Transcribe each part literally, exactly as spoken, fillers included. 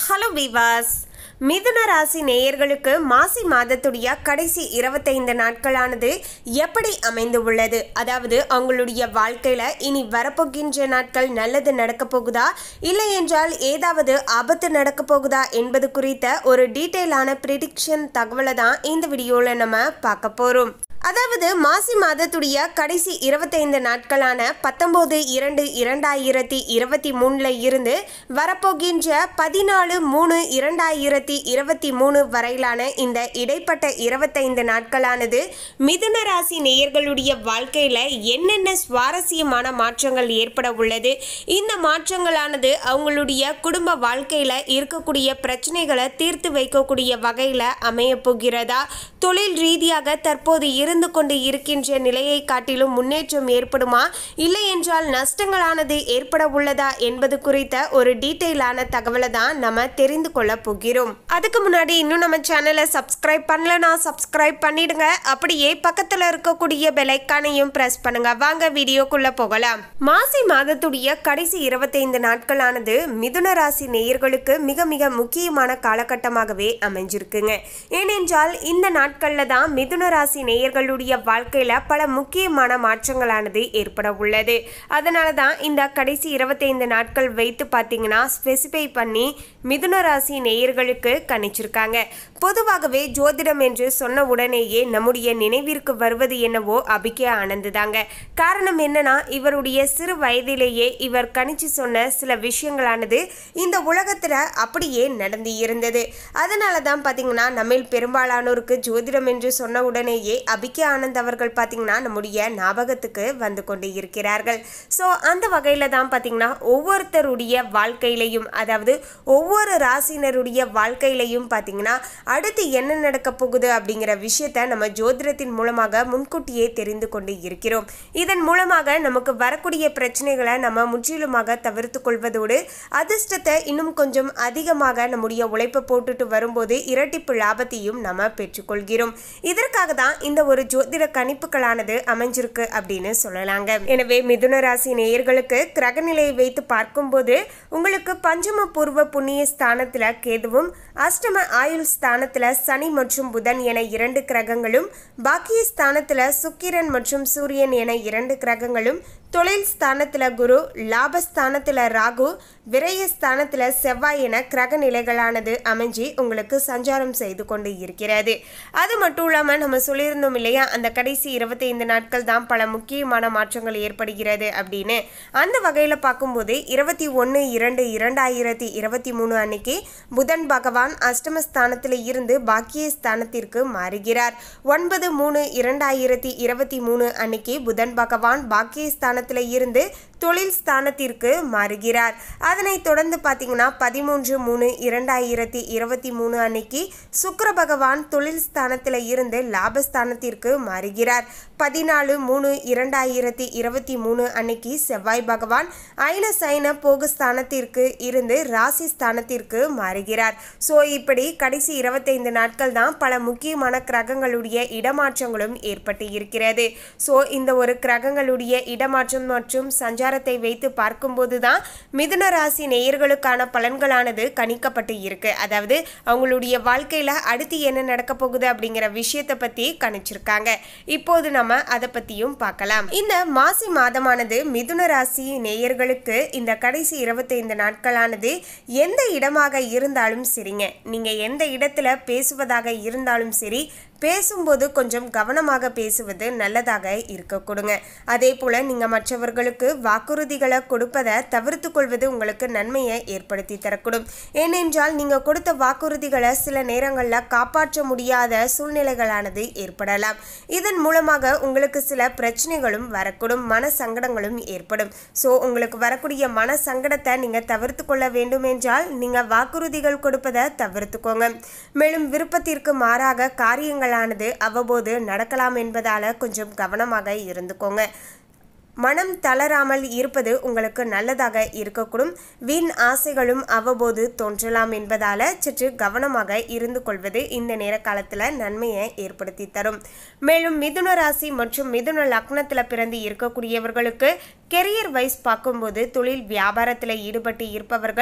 Hello viewers, மிதுன ராசி நேயர்களுக்கு மாசி மாதத்துடைய கடைசி இருபத்தைந்து நாட்களானது எப்படி அமைந்து உள்ளது, அதாவது அவங்களுடைய வாழ்க்கையில் இனி வரப்போகின்ற நாட்கள் நல்லது நடக்க போகுதா இல்லை என்றால் ஏதாவது ஆபத்து நடக்க போகுதா என்பது குறித்த ஒரு டீட்டெயிலான ப்ரிடிக்ஷன் தகவலை தான் இந்த வீடியோவில் நம்ம பார்க்க போகிறோம். அதாவது மாசி மாதத்துடைய கடைசி இருபத்தைந்து நாட்களான பத்தொம்போது இரண்டு இரண்டாயிரத்தி இருபத்தி மூணில் இருந்து வரப்போகின்ற பதினாலு மூணு இரண்டாயிரத்தி இருபத்தி மூணு வரையிலான இந்த இடைப்பட்ட இருபத்தைந்து நாட்களானது மிதுன ராசி நேயர்களுடைய வாழ்க்கையில் என்னென்ன சுவாரஸ்யமான மாற்றங்கள் ஏற்பட உள்ளது, இந்த மாற்றங்களானது அவங்களுடைய குடும்ப வாழ்க்கையில் இருக்கக்கூடிய பிரச்சனைகளை தீர்த்து வைக்கக்கூடிய வகையில் அமைய போகிறதா, தொழில் ரீதியாக தற்போது இருந்து கொண்டு இருக்கின்ற நிலையை காட்டிலும் முன்னேற்றம் ஏற்படுமா இல்லை என்றால் நஷ்டங்களானது ஏற்பட உள்ளதா என்பது குறித்த ஒரு டீட்டெயிலான தகவலை தான் நம்ம தெரிந்து கொள்ள போகிறோம். அதுக்கு முன்னாடி இன்னும் நம்ம சேனலை சப்ஸ்கிரைப் பண்ணலனா சப்ஸ்கிரைப் பண்ணிடுங்க, அப்படியே பக்கத்தில் இருக்கக்கூடிய பெல் ஐகானையும் பிரஸ் பண்ணுங்க. வாங்க வீடியோக்குள்ள போகலாம். மாசி மாதத்துடைய கடைசி இருபத்தைந்து நாட்களானது மிதுன ராசி நேயர்களுக்கு மிக மிக முக்கியமான காலகட்டமாகவே அமைஞ்சிருக்குங்க. ஏனென்றால் இந்த நாட்கள்ல தான் மிதுன ராசி நேயர்களுடைய வாழ்க்கையில பல முக்கியமான மாற்றங்களானது ஏற்பட உள்ளது. அதனால தான் இந்த கடைசி இருபத்தைந்து நாட்கள் வைத்து பார்த்தீங்கன்னா ஸ்பெசிஃபை பண்ணி மிதுன ராசி நேயர்களுக்கு கணிச்சிருக்காங்க. பொதுவாகவே ஜோதிடம் என்று சொன்ன உடனேயே நம்முடைய நினைவிற்கு வருவது என்னவோ அபிகே ஆனந்து தாங்க. காரணம் என்னன்னா, இவருடைய சிறு வயதிலேயே இவர் கணிச்சு சொன்ன சில விஷயங்களானது இந்த உலகத்துல அப்படியே நடந்து இருந்தது. அதனால தான் பார்த்தீங்கன்னா நம்மில் பெரும்பாலானோருக்கு ஜோதிடம் என்று சொன்ன உடனேயே அபிகே ஆனந்த் அவர்கள் பார்த்தீங்கன்னா நம்முடைய ஞாபகத்துக்கு வந்து கொண்டு இருக்கிறார்கள். ஸோ அந்த வகையில் தான் பார்த்தீங்கன்னா ஒவ்வொருத்தருடைய வாழ்க்கையிலையும், அதாவது ஒவ்வொரு ராசினருடைய வாழ்க்கையிலையும் பார்த்தீங்கன்னா அடுத்து என்ன நடக்க போகுது அப்படிங்கிற விஷயத்த நம்ம ஜோதிடத்தின் மூலமாக முன்கூட்டியே தெரிந்து கொண்டு இருக்கிறோம். இதன் மூலமாக நமக்கு வரக்கூடிய பிரச்சனைகளை நம்ம முற்றிலுமாக தவிர்த்து கொள்வதோடு அதிர்ஷ்டத்தை இன்னும் கொஞ்சம் அதிகமாக நம்முடைய உழைப்பை போட்டுட்டு வரும்போது இரட்டிப்பு லாபத்தையும் நம்ம பெற்றுக்கொள்கிறோம். இதற்காக தான் இந்த ஒரு ஜோதிட கணிப்புகளானது அமைஞ்சிருக்கு அப்படின்னு சொல்லலாங்க. எனவே மிதுன ராசி நேயர்களுக்கு கிரகநிலையை வைத்து பார்க்கும்போது உங்களுக்கு பஞ்சம பூர்வ புண்ணிய ஸ்தானத்துல கேதுவும், அஷ்டம ஆயுள் ஸ்தானத்துல சனி மற்றும் புதன் என இரண்டு கிரகங்களும், பாக்கிய ஸ்தானத்துல சுக்கிரன் மற்றும் சூரியன் என இரண்டு கிரகங்களும், தொழில் ஸ்தானத்துல குரு, லாபஸ்தானத்துல ராகு, விரயஸ்தானத்துல செவ்வாய் என கிரக நிலைகளானது அமைஞ்சி உங்களுக்கு சஞ்சாரம் செய்து கொண்டு இருக்கிறது. அது மட்டும் இல்லாம நம்ம சொல்லியிருந்தோம் இல்லையா, அந்த கடைசி இருபத்தி ஐந்து நாட்கள் தான் பல முக்கியமான மாற்றங்கள் ஏற்படுகிறது அப்படின்னு. அந்த வகையில பார்க்கும்போது இருபத்தி ஒன்று இரண்டு இரண்டாயிரத்தி இருபத்தி மூணு அன்னைக்கு புதன் பகவான் அஷ்டமஸ்தானத்தில் இருந்து பாக்கிய ஸ்தானத்திற்கு மாறுகிறார். ஒன்பது மூணு இரண்டாயிரத்தி இருபத்தி மூணு அன்னைக்கு புதன் பகவான் பாக்கிய ஸ்தானத்தில் இருந்து தொழில் ஸ்தானத்திற்கு மாறுகிறார். அதனை தொடர்ந்து பார்த்தீங்கன்னா பதிமூன்று மூணு இரண்டாயிரத்தி இருபத்தி மூணு அன்னைக்கு சுக்கிர பகவான் தொழில் ஸ்தானத்தில் இருந்து லாபஸ்தானத்திற்கு மாறுகிறார். பதினாலு மூணு இரண்டாயிரத்தி இருபத்தி மூணு அன்னைக்கு செவ்வாய் பகவான் ஐன சைன போகஸ்தானத்திற்கு இருந்து ராசி ஸ்தானத்திற்கு மாறுகிறார். ஸோ இப்படி கடைசி இருபத்தைந்து நாட்கள் தான் பல முக்கியமான கிரகங்களுடைய இடமாற்றங்களும் ஏற்பட்டு இருக்கிறது. ஸோ இந்த ஒரு கிரகங்களுடைய இடமாற்றம் மற்றும் சஞ்சாரத்தை வைத்து பார்க்கும்போது தான் மிதுன ராசி நேயர்களுக்கான பலன்களானது கணிக்கப்பட்டு இருக்கு. அதாவது அவங்களுடைய வாழ்க்கையில அடுத்து என்ன நடக்க போகுது அப்படிங்கிற விஷயத்தை பத்தி கணிச்சிருக்காங்க. இப்போது நம்ம அதை பத்தியும் பார்க்கலாம். இந்த மாசி மாதமானது மிதுன ராசி நேயர்களுக்கு இந்த கடைசி இருபத்தைந்து நாட்களானது எந்த இடமாக இருந்தாலும் சரிங்க, நீங்க எந்த இடத்துல பேசுவதாக இருந்தாலும் சரி, பேசும்போது கொஞ்சம் கவனமாக பேசுவது நல்லதாக இருக்க கொடுங்க. அதே போல நீங்க மற்றவர்களுக்கு வாக்குறுதிகளை கொடுப்பதை தவிர்த்து கொள்வது உங்களுக்கு நன்மையை ஏற்படுத்தி தரக்கூடும். ஏனென்றால் நீங்க கொடுத்த வாக்குறுதிகளை சில நேரங்களில் காப்பாற்ற முடியாத சூழ்நிலைகளானது ஏற்படலாம். இதன் மூலமாக உங்களுக்கு சில பிரச்சனைகளும் வரக்கூடும், மன சங்கடங்களும் ஏற்படும். ஸோ உங்களுக்கு வரக்கூடிய மன சங்கடத்தை நீங்க தவிர்த்து கொள்ள வேண்டும் என்றால் நீங்க வாக்குறுதிகள் கொடுப்பதை தவிர்த்துக்கோங்க. மேலும் விருப்பத்திற்கு மாறாக காரியங்கள் அவ்வப்போது நடக்கலாம் என்பதால கொஞ்சம் கவனமாக இருந்துக்கோங்க. மனம் தளராமல் இருப்பது உங்களுக்கு நல்லதாக இருக்கக்கூடும். வீண் ஆசைகளும் அவ்வப்போது தோன்றலாம் என்பதால சற்று கவனமாக இருந்து கொள்வது இந்த நேர காலத்தில் நன்மையை ஏற்படுத்தி தரும். மேலும் மிதுன ராசி மற்றும் மிதுன லக்னத்தில் பிறந்து இருக்கக்கூடியவர்களுக்கு கெரியர் வைஸ் பார்க்கும்போது தொழில் வியாபாரத்தில் ஈடுபட்டு இருப்பவர்கள்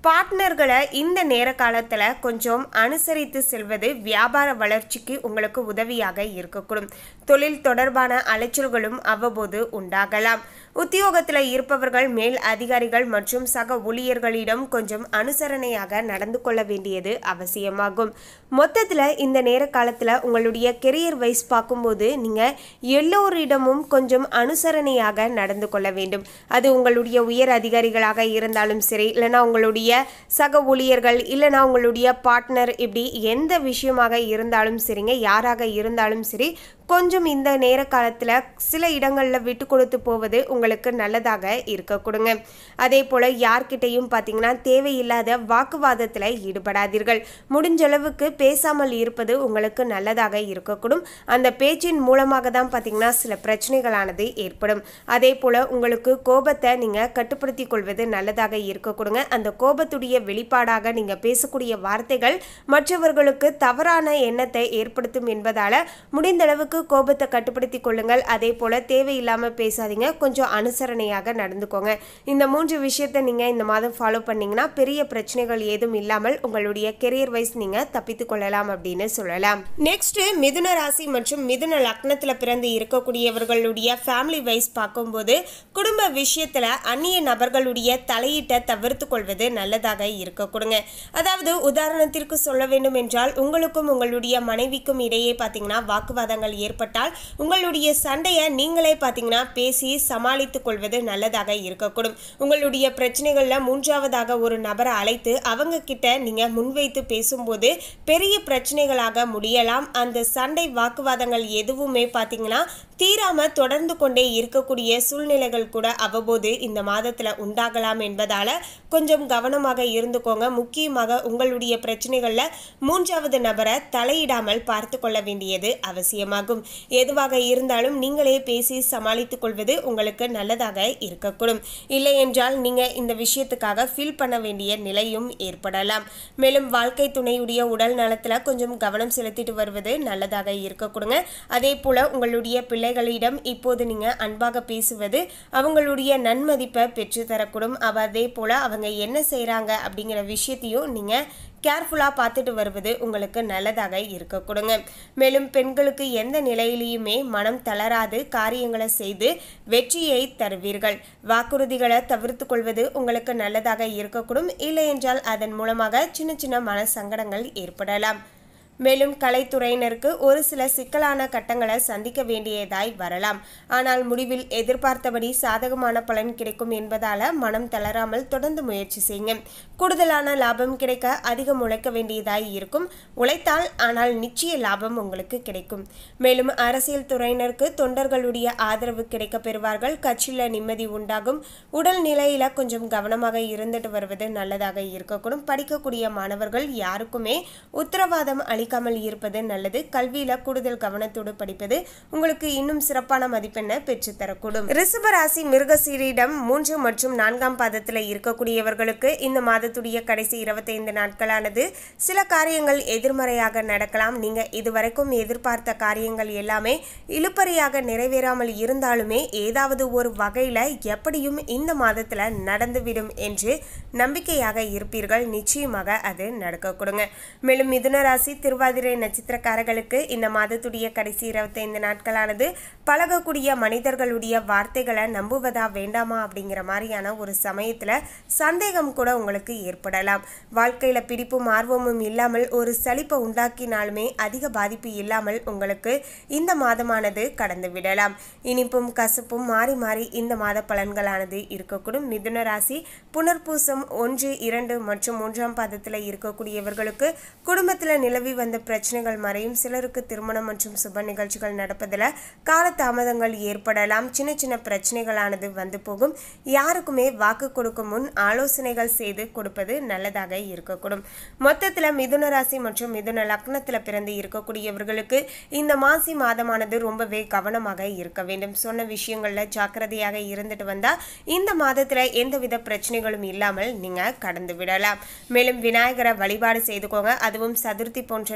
பார்ட்னர்களை இந்த நேர காலத்தில் கொஞ்சம் அனுசரித்து செல்வது வியாபார வளர்ச்சிக்கு உங்களுக்கு உதவியாக இருக்கக்கூடும். தொழில் தொடர்பான அலைச்சல்களும் அவ்வப்போது உண்டாகலாம். உத்தியோகத்தில் இருப்பவர்கள் மேல் அதிகாரிகள் மற்றும் சக ஊழியர்களிடம் கொஞ்சம் அனுசரணையாக நடந்து கொள்ள வேண்டியது அவசியமாகும். மொத்தத்தில் இந்த நேர காலத்தில் உங்களுடைய கெரியர் வைஸ் பார்க்கும்போது நீங்கள் எல்லோரிடமும் கொஞ்சம் அனுசரணையாக நடந்து கொள்ள வேண்டும். அது உங்களுடைய உயர் அதிகாரிகளாக இருந்தாலும் சரி, இல்லைனா உங்களுடைய சக ஊழியர்கள், இல்லைனா உங்களுடைய பார்ட்னர், இப்படி எந்த விஷயமாக இருந்தாலும் சரிங்க, யாராக இருந்தாலும் சரி, கொஞ்சம் இந்த நேர காலத்தில் சில இடங்களில் விட்டு கொடுத்து போவது உங்களுக்கு நல்லதாக இருக்க கொடுங்க. அதே போல் யார்கிட்டையும் பார்த்தீங்கன்னா தேவையில்லாத வாக்குவாதத்தில் ஈடுபடாதீர்கள். முடிஞ்ச அளவுக்கு பேசாமல் இருப்பது உங்களுக்கு நல்லதாக இருக்கக்கூடும். அந்த பேச்சின் மூலமாக தான் பார்த்தீங்கன்னா சில பிரச்சனைகளானது ஏற்படும். அதே போல் உங்களுக்கு கோபத்தை நீங்கள் கட்டுப்படுத்தி கொள்வது நல்லதாக இருக்க கொடுங்க. அந்த கோபத்துடைய வெளிப்பாடாக நீங்கள் பேசக்கூடிய வார்த்தைகள் மற்றவர்களுக்கு தவறான எண்ணத்தை ஏற்படுத்தும் என்பதால் முடிந்த அளவுக்கு கோபத்தை கட்டுப்படுத்தி கொள்ளுங்கள். அதே போல தேவையில்லாம பேசாதீங்க. கொஞ்சம் அனுசரணையாக நடந்துக்கோங்க. இந்த மூன்று விஷயத்தை நீங்க இந்த மாதம் ஃபாலோ பண்ணீங்கன்னா பெரிய பிரச்சனைகள் ஏதும் இல்லாமல் உங்களுடைய கெரியர் வைஸ் நீங்க தப்பித்துக் கொள்ளலாம் அப்படின்னு சொல்லலாம். நெக்ஸ்ட் மிதுன ராசி மற்றும் மிதுன லக்னத்துல பிறந்து இருக்கக்கூடியவர்களுடைய ஃபேமிலி வைஸ் பார்க்கும்போது குடும்ப விஷயத்துல அந்நிய நபர்களுடைய தலையீட்டை தவிர்த்து கொள்வது நல்லதாக இருக்க கொடுங்க. அதாவது உதாரணத்திற்கு சொல்ல வேண்டும் என்றால் உங்களுக்கும் உங்களுடைய மனைவிக்கும் இடையே பார்த்தீங்கன்னா வாக்குவாதங்கள் ஏற்பட்டால் உங்களுடைய சண்டையை நீங்களே பார்த்தீங்கன்னா பேசி சமாளித்துக் கொள்வது நல்லதாக இருக்கக்கூடும். உங்களுடைய பிரச்சனைகளில் மூன்றாவதாக ஒரு நபரை அழைத்து அவங்க கிட்ட நீங்க முன்வைத்து பேசும்போது பெரிய பிரச்சனைகளாக முடியலாம். அந்த சண்டை வாக்குவாதங்கள் எதுவுமே பார்த்தீங்கன்னா தீராம தொடர்ந்து கொண்டே இருக்கக்கூடிய சூழ்நிலைகள் கூட அவ்வப்போது இந்த மாதத்துல உண்டாகலாம் என்பதால கொஞ்சம் கவனமாக இருந்துக்கோங்க. முக்கியமாக உங்களுடைய பிரச்சனைகள்ல மூன்றாவது நபரை தலையிடாமல் பார்த்து கொள்ள வேண்டியது அவசியமாகும். எதுவாக இருந்தாலும் நீங்களே பேசி சமாளித்துக் கொள்வது உங்களுக்கு நல்லதாக இருக்கக்கூடும். இல்லை என்றால் நீங்க இந்த விஷயத்துக்காக ஃபீல் பண்ண வேண்டிய நிலையும் ஏற்படலாம். மேலும் வாழ்க்கை துணையுடைய உடல் நலத்துல கொஞ்சம் கவனம் செலுத்திட்டு வருவது நல்லதாக இருக்க கொடுங்க. அதே போல உங்களுடைய பிள்ளைகளிடம் இப்போது நீங்க அன்பாக பேசுவது அவங்களுடைய நன்மதிப்பை பெற்று தரக்கூடும். அதே போல அவங்க என்ன செய்யறாங்க அப்படிங்கிற விஷயத்தையும் நீங்க கேர்ஃபுல்லாக பார்த்துட்டு வருவது உங்களுக்கு நல்லதாக இருக்க கொடுங்க. மேலும் பெண்களுக்கு எந்த நிலையிலையுமே மனம் தளராது காரியங்களை செய்து வெற்றியை தருவீர்கள். வாக்குறுதிகளை தவிர்த்து கொள்வது உங்களுக்கு நல்லதாக இருக்கக்கூடும். இல்லை என்றால் அதன் மூலமாக சின்ன சின்ன மன சங்கடங்கள் ஏற்படலாம். மேலும் கலைத்துறையினருக்கு ஒரு சில சிக்கலான கட்டங்களை சந்திக்க வேண்டியதாய் வரலாம். ஆனால் முடிவில் எதிர்பார்த்தபடி சாதகமான பலன் கிடைக்கும் என்பதால மனம் தளராமல் தொடர்ந்து முயற்சி செய்யுங்க. கூடுதலான லாபம் கிடைக்க அதிகம் உழைக்க வேண்டியதாய் இருக்கும். உழைத்தால் ஆனால் நிச்சய லாபம் உங்களுக்கு கிடைக்கும். மேலும் அரசியல் துறையினருக்கு தொண்டர்களுடைய ஆதரவு கிடைக்க பெறுவார்கள். கட்சியில நிம்மதி உண்டாகும். உடல் நிலையில கொஞ்சம் கவனமாக இருந்துட்டு வருவது நல்லதாக இருக்கக்கூடும். படிக்கக்கூடிய மாணவர்கள் யாருக்குமே உத்தரவாதம் அளி ாமல் இருப்பது நல்லது. கல்வியில கூடுதல் கவனத்தோடு படிப்பது உங்களுக்கு இன்னும் சிறப்பான மதிப்பெண்ணை பெற்றுத்தரக்கூடும். ரிஷபராசி மிருகசீரிடம் மூன்று மற்றும் நான்காம் பாதத்தில் இருக்கக்கூடியவர்களுக்கு இந்த மாதத்துடைய கடைசி இருபத்தி ஐந்து நாட்களானது சில காரியங்கள் எதிர்மறையாக நடக்கலாம். நீங்க இதுவரைக்கும் எதிர்பார்த்த காரியங்கள் எல்லாமே இழுபறியாக நிறைவேறாமல் இருந்தாலுமே ஏதாவது ஒரு வகையில எப்படியும் இந்த மாதத்துல நடந்துவிடும் என்று நம்பிக்கையாக இருப்பீர்கள். நிச்சயமாக அது நடக்க கொடுங்க. மேலும் மிதுன ராசி திருவாதிரை நட்சத்திரக்காரர்களுக்கு இந்த மாதத்துடைய கடைசி இருபத்தி ஐந்து நாட்களானது பழகக்கூடிய மனிதர்களுடைய வார்த்தைகளை நம்புவதா வேண்டாமா அப்படிங்கிற மாதிரியான ஒரு சமயத்துல சந்தேகம் கூட உங்களுக்கு ஏற்படலாம். வாழ்க்கையில பிடிப்பும் ஆர்வமும் இல்லாமல் ஒரு சலிப்பை உண்டாக்கினாலுமே அதிக பாதிப்பு இல்லாமல் உங்களுக்கு இந்த மாதமானது கடந்து விடலாம். இனிப்பும் கசப்பும் மாறி மாறி இந்த மாத பலன்களானது இருக்கக்கூடும். மிதுன ராசி புனர்பூசம் ஒன்று இரண்டு மற்றும் மூன்றாம் பாதத்தில் இருக்கக்கூடியவர்களுக்கு குடும்பத்தில் நிலவி வந்த பிரச்சனைகள் மறையும். சிலருக்கு திருமணம் மற்றும் சுப நிகழ்ச்சிகள் நடப்பதில் காலதாமதங்கள் ஏற்படலாம். சின்ன சின்ன பிரச்சனைகளானது வந்து போகும். யாருக்குமே வாக்கு கொடுக்கும் முன் ஆலோசனைகள் செய்து கொடுப்பது நல்லதாக இருக்கக்கூடும். மொத்தத்தில் மிதுன ராசி மற்றும் மிதுன லக்னத்தில் பிறந்து இருக்கக்கூடியவர்களுக்கு இந்த மாசி மாதமானது ரொம்பவே கவனமாக இருக்க வேண்டும். சொன்ன விஷயங்கள்ல ஜாக்கிரதையாக இருந்துட்டு வந்தா இந்த மாதத்துல எந்தவித பிரச்சனைகளும் இல்லாமல் நீங்க கடந்து விடலாம். மேலும் விநாயகரை வழிபாடு செய்துக்கோங்க. அதுவும் சதுர்த்தி போன்ற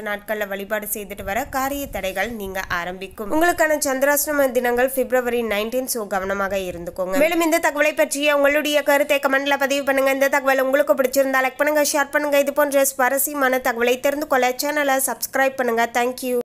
வருகின்ற நாட்களில் வழிபாடு செய்துட்டு வர காரிய தடைகள் நீங்க ஆரம்பிக்கும். உங்களுக்கான சந்திராஷ்டம தினங்கள் பிப்ரவரி நைன்டீன். சோ கவனமாக இருந்துக்கோங்க. மேலும் இந்த தகவலை பற்றிய உங்களுடைய கருத்தை கமெண்ட்ல பதிவு பண்ணுங்க. இந்த தகவல் உங்களுக்கு பிடிச்சிருந்தா லைக் பண்ணுங்க, ஷேர் பண்ணுங்க. இது போன்ற சுவாரஸ்யமான தகவலை தெரிந்து கொள்ள சேனலை சப்ஸ்கிரைப் பண்ணுங்க. தேங்க்யூ.